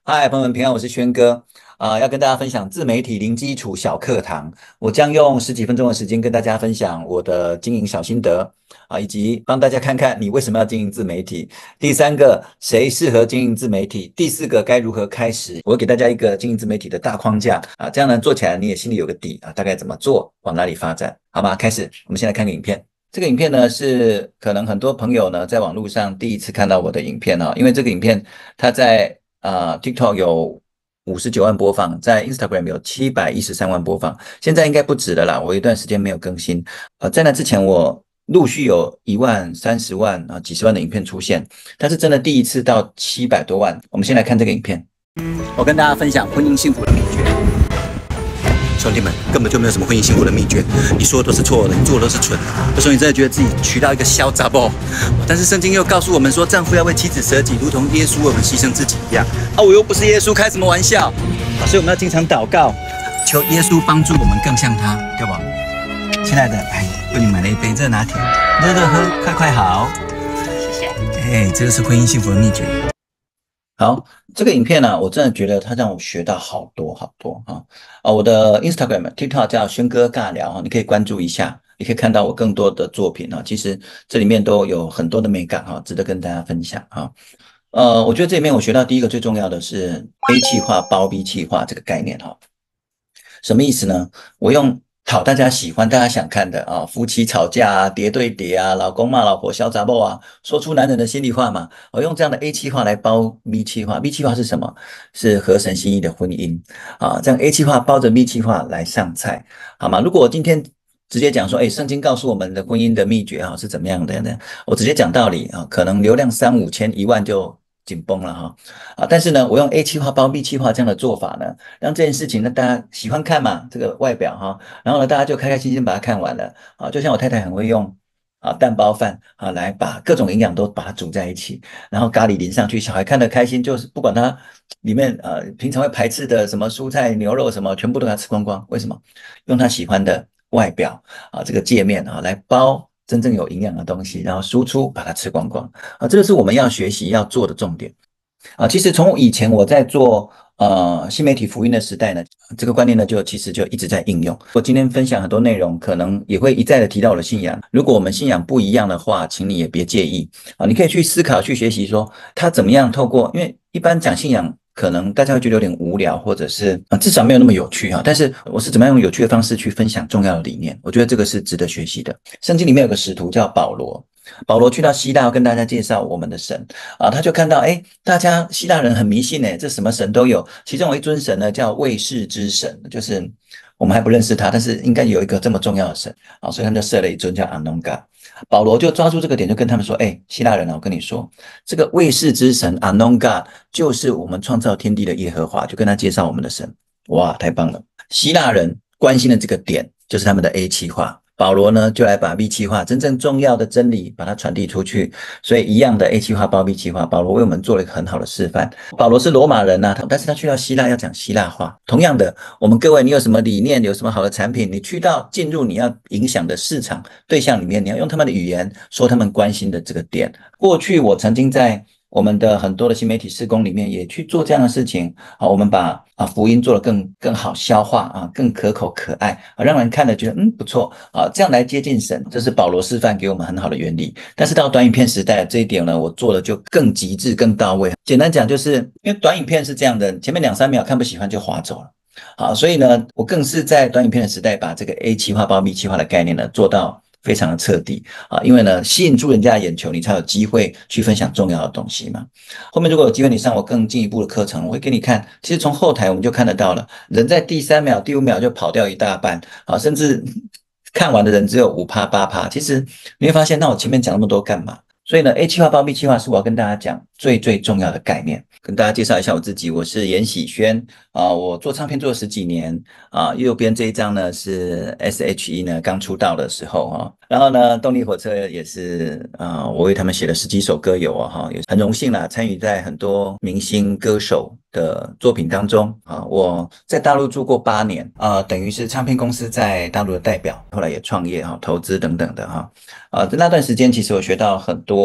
嗨，朋友们平安，我是轩哥要跟大家分享自媒体零基础小课堂。我将用十几分钟的时间跟大家分享我的经营小心得以及帮大家看看你为什么要经营自媒体。第三个，谁适合经营自媒体？第四个，该如何开始？我会给大家一个经营自媒体的大框架这样呢做起来你也心里有个底大概怎么做，往哪里发展，好吗？开始，我们先来看个影片。这个影片呢是可能很多朋友呢在网络上第一次看到我的影片因为这个影片它在TikTok 有59万播放，在 Instagram 有713万播放，现在应该不止了啦。我有一段时间没有更新，在那之前我陆续有1万、30万几十万的影片出现，但是真的第一次到700多万。我们先来看这个影片，我跟大家分享婚姻幸福的秘诀。兄弟们，根本就没有什么婚姻幸福的秘诀，你说的都是错的，你做的都是蠢的。有时候你真的觉得自己娶到一个小杂包，但是圣经又告诉我们说，丈夫要为妻子舍己，如同耶稣为我们牺牲自己一样。我又不是耶稣，开什么玩笑所以我们要经常祷告，求耶稣帮助我们更像他，对吧？亲爱的，为你买了一杯热拿铁，热热喝，快快好。谢谢。这个是婚姻幸福的秘诀。好，这个影片呢，我真的觉得它让我学到好多好多我的 Instagram、TikTok 叫轩哥尬聊你可以关注一下，你可以看到我更多的作品其实这里面都有很多的美感值得跟大家分享我觉得这里面我学到第一个最重要的是 A 企划包 B 企划这个概念什么意思呢？我用讨大家喜欢、大家想看的夫妻吵架叠对叠老公骂老婆小杂爆说出男人的心里话嘛。我用这样的 A 企划来包 B 企划。B 企划是什么？是合神心意的婚姻这样 A 企划包着 B 企划来上菜，好吗？如果我今天直接讲说，圣经告诉我们的婚姻的秘诀是怎么样的呢？我直接讲道理可能流量3、5千、1万就紧绷了但是呢，我用 A 企划包 B 企划这样的做法呢，让这件事情呢大家喜欢看嘛，这个外表然后呢大家就开开心心把它看完了就像我太太很会用蛋包饭来把各种营养都把它煮在一起，然后咖喱淋上去，小孩看得开心，就是不管它里面平常会排斥的什么蔬菜、牛肉什么，全部都给它吃光光。为什么？用他喜欢的外表这个界面来包真正有营养的东西，然后输出把它吃光光这个是我们要学习要做的重点其实从以前我在做新媒体福音的时代呢，这个观念呢其实就一直在应用。我今天分享很多内容，可能也会一再的提到我的信仰。如果我们信仰不一样的话，请你也别介意你可以去思考、去学习说他怎么样透过，因为一般讲信仰可能大家会觉得有点无聊，或者是至少没有那么有趣但是我是怎么样用有趣的方式去分享重要的理念，我觉得这个是值得学习的。圣经里面有个使徒叫保罗，保罗去到希腊要跟大家介绍我们的神他就看到大家希腊人很迷信这什么神都有，其中有一尊神呢叫卫士之神，就是我们还不认识他，但是应该有一个这么重要的神所以他们就设了一尊叫阿农嘎。保罗就抓住这个点，就跟他们说希腊人我跟你说，这个卫士之神阿农嘎就是我们创造天地的耶和华，就跟他介绍我们的神。哇，太棒了！希腊人关心的这个点就是他们的 A 企划，保罗呢就来把 B 企划真正重要的真理把它传递出去。所以一样的 A 企划包 B 企划，保罗为我们做了一个很好的示范。保罗是罗马人但是他去到希腊要讲希腊话。同样的，我们各位，你有什么理念，有什么好的产品，你去到进入你要影响的市场对象里面，你要用他们的语言说他们关心的这个点。过去我曾经在我们的很多的新媒体事工里面也去做这样的事情我们把福音做得更好消化更可口可爱让人看了觉得不错这样来接近神，这是保罗示范给我们很好的原理。但是到短影片时代这一点呢，我做的就更极致更到位。简单讲就是因为短影片是这样的，前面2、3秒看不喜欢就滑走了所以呢我更是在短影片的时代把这个 A 企划包 B 企划的概念呢做到非常的彻底因为呢吸引住人家的眼球，你才有机会去分享重要的东西嘛。后面如果有机会你上我更进一步的课程，我会给你看，其实从后台我们就看得到了，人在第3秒第5秒就跑掉一大半甚至看完的人只有5%、8%。其实你会发现，那我前面讲那么多干嘛？所以呢 A 企划包 B 企划是我要跟大家讲最重要的概念。跟大家介绍一下我自己，我是颜喜轩我做唱片做了10几年右边这一张呢是 SHE 呢刚出道的时候然后呢动力火车也是我为他们写了10几首歌有也很荣幸啦，参与在很多明星歌手的作品当中我在大陆住过8年等于是唱片公司在大陆的代表，后来也创业投资等等的在那段时间其实我学到很多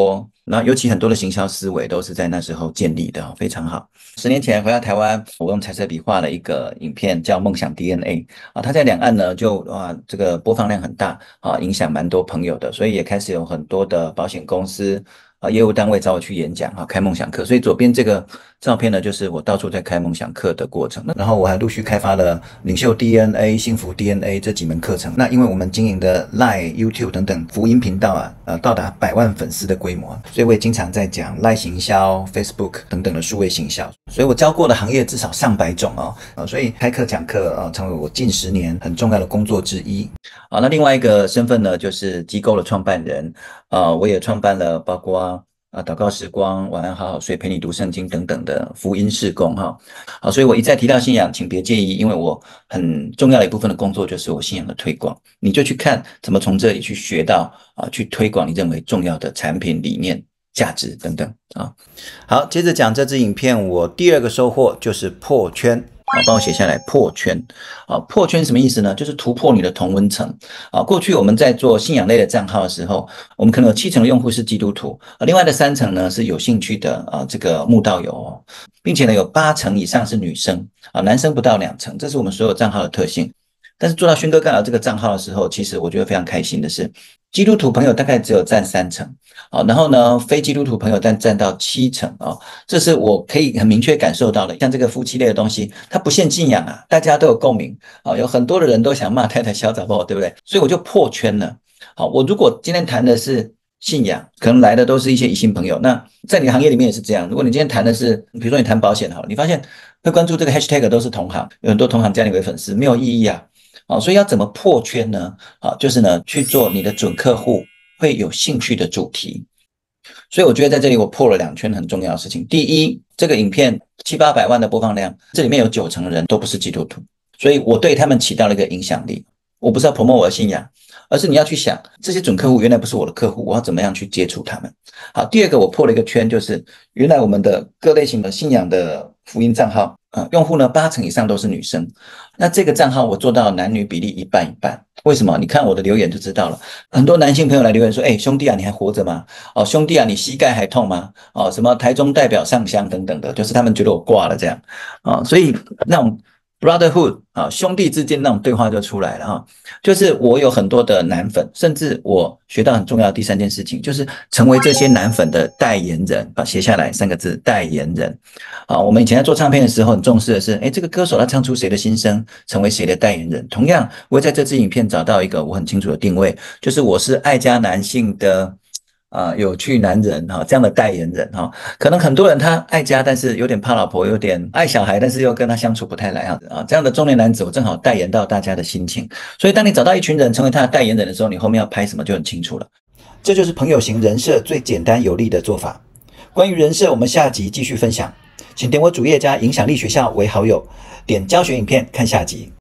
那尤其很多的行销思维都是在那时候建立的，非常好。10年前回到台湾，我用彩色笔画了一个影片叫《梦想 DNA》啊，它在两岸呢就这个播放量很大啊，影响蛮多朋友的，所以也开始有很多的保险公司业务单位找我去演讲开梦想课。所以左边这个照片呢，就是我到处在开梦想课的过程。然后我还陆续开发了领袖 DNA、幸福 DNA 这几门课程。那因为我们经营的 Line、YouTube 等等福音频道到达100万粉丝的规模，所以我也经常在讲 Line 行销、Facebook 等等的数位行销。所以我教过的行业至少上百种所以开课讲课成为我近10年很重要的工作之一。那另外一个身份呢，就是机构的创办人。我也创办了包括祷告时光、晚安好好睡、陪你读圣经等等的福音事工好，所以我一再提到信仰，请别介意，因为我很重要的一部分的工作就是我信仰的推广。你就去看怎么从这里去学到去推广你认为重要的产品、理念、价值等等好，接着讲这支影片，我第2个收获就是破圈。帮我写下来，破圈。破圈什么意思呢？就是突破你的同温层。过去我们在做信仰类的账号的时候，我们可能有7成的用户是基督徒，另外的3成呢是有兴趣的这个慕道友并且呢有8成以上是女生男生不到2成，这是我们所有账号的特性。但是做到轩哥干扰这个账号的时候，其实我觉得非常开心的是，基督徒朋友大概只有占3成然后呢非基督徒朋友占到7成这是我可以很明确感受到的。像这个夫妻类的东西，它不限信仰大家都有共鸣有很多的人都想骂太太小杂货，对不对？所以我就破圈了我如果今天谈的是信仰，可能来的都是一些异性朋友，那在你的行业里面也是这样。如果你今天谈的是比如说你谈保险好了，你发现会关注这个 hashtag 都是同行，有很多同行加你为粉丝，没有意义所以要怎么破圈呢就是呢去做你的准客户会有兴趣的主题。所以我觉得在这里我破了2圈很重要的事情。第一，这个影片700-800万的播放量，这里面有9成的人都不是基督徒，所以我对他们起到了一个影响力。我不是要 promote 我的信仰，而是你要去想这些准客户原来不是我的客户，我要怎么样去接触他们。好，第2个我破了一个圈，就是原来我们的各类型的信仰的福音账号用户呢8成以上都是女生。那这个账号我做到男女比例一半一半。为什么？你看我的留言就知道了。很多男性朋友来留言说兄弟你还活着吗兄弟你膝盖还痛吗什么台中代表上香等等的，就是他们觉得我挂了这样所以那种brotherhood 兄弟之间那种对话就出来了就是我有很多的男粉，甚至我学到很重要的第3件事情，就是成为这些男粉的代言人。写下来3个字，代言人我们以前在做唱片的时候很重视的是这个歌手他唱出谁的心声，成为谁的代言人。同样我会在这支影片找到一个我很清楚的定位，就是我是爱家男性的有趣男人这样的代言人可能很多人他爱家，但是有点怕老婆，有点爱小孩，但是又跟他相处不太来这样的中年男子，我正好代言到大家的心情。所以当你找到一群人成为他的代言人的时候，你后面要拍什么就很清楚了。这就是朋友型人设最简单有力的做法。关于人设，我们下集继续分享，请点我主页加影响力学校为好友，点教学影片看下集。